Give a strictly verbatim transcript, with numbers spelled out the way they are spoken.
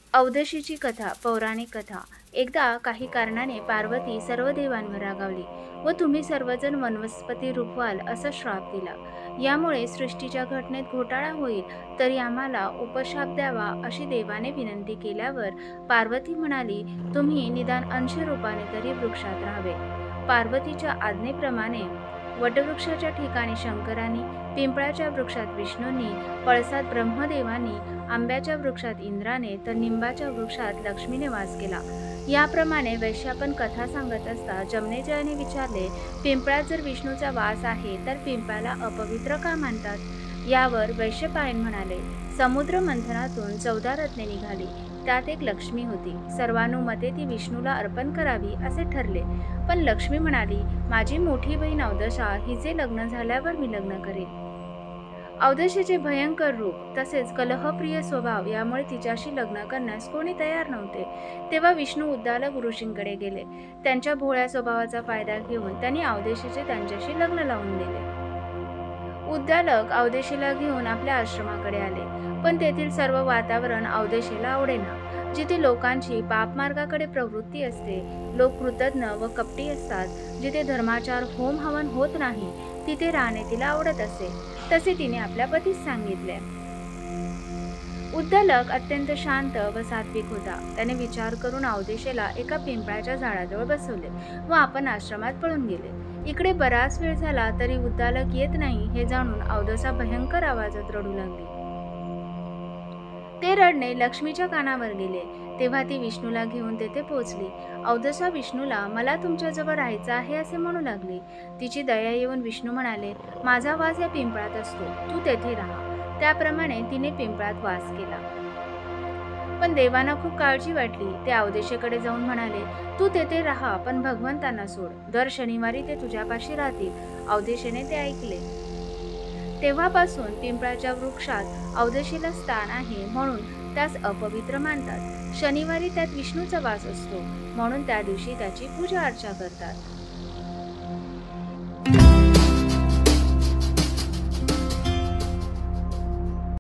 अवधशीची कथा. पौराणिक कथा. एकदा काही कारणाने पार्वती सर्व देवांवर रागावली व तुम्ही सर्वजण वनस्पती रूप व्हाल असा श्राप दिला. यामुळे सृष्टीच्या घटनेत घोटाळा होईल, तरी आम्हाला उपशाप द्यावा अशी देवाने विनंती केल्यावर पार्वती म्हणाली, तुम्ही निदान अंश रूपाने तरी वृक्षात राहावे. पार्वतीच्या आज्ञेप्रमाणे वटवृक्षाच्या ठिकाणी शंकरांनी, पिंपळाच्या वृक्षात विष्णूंनी, पळसात ब्रह्मदेवांनी, आंब्याच्या वृक्षात इंद्राने तर निंबाच्या वृक्षात लक्ष्मीने वास केला. याप्रमाणे वैश्यापन कथा सांगत असता जमनेजयाने विचारले, पिंपळात जर विष्णूचा वास आहे तर पिंपळाला अपवित्र का मानतात? यावर वैश्यपायन म्हणाले, समुद्र मंथनातून चौदा रत्ने निघाली, त्यात एक लक्ष्मी होती. सर्वानुमते ती विष्णूला अर्पण करावी असे ठरले. पण लक्ष्मी म्हणाली, माझी मोठी बहीण अवदशा हिचे लग्न झाल्यावर मी लग्न करेन. अवदशेचे भयंकर रूप तसेच कलहप्रिय स्वभाव यामुळे तिच्याशी लग्न करण्यास कोणी तयार नव्हते. तेव्हा विष्णू उद्दालक ऋषींकडे गेले. त्यांच्या भोळ्या स्वभावाचा फायदा घेऊन त्यांनी अवदेशीचे त्यांच्याशी लग्न लावून दिले. उद्दालक अवदेशीला घेऊन आपल्या आश्रमाकडे आले, पण तेथील सर्व वातावरण अवदेशीला आवडेना. जिथे लोकांची पापमार्गाकडे प्रवृत्ती असते, लोक कृतज्ञ व कपटी असतात, जिथे धर्माचार होम हवन होत नाही, तिथे राहणे तिला आवडत असे. तसे तिने आपल्या पतीस सांगितले. उद्दालक अत्यंत शांत व सात्विक होता. त्याने विचार करून अवदेशीला एका पिंपळाच्या झाडाजवळ बसवले व आपण आश्रमात पळून गेले. इकडे बराच वेळ झाला तरी उद्दालक येत नाही हे जाणून अवदसा भयंकर आवाजात रडू लागली. ते रडणे लक्ष्मीच्या कानावर गेले. तेव्हा ती विष्णूला घेऊन तेथे पोहोचली. अवदसा विष्णूला मला तुमच्याजवळ राहायचं आहे असे म्हणू लागली. तिची दया येऊन विष्णू म्हणाले, माझा वास या पिंपळात असतो, तू तेथे राहा. त्याप्रमाणे तिने पिंपळात वास केला. पण देवांना खूप काळजी वाटली. ते अवदेशीकडे जाऊन म्हणाले, तू तेथे राहा, पण भगवंतांना सोड. दर शनिवारी ते तुझ्यापाशी राहतील. अवदेशीने ते ऐकले. तेव्हापासून पिंपळाच्या वृक्षात अवदेशीला स्थान आहे म्हणून त्यास अपवित्र मानतात. शनिवारी त्यात विष्णूचा वास असतो म्हणून त्या दिवशी त्याची पूजा अर्चा करतात.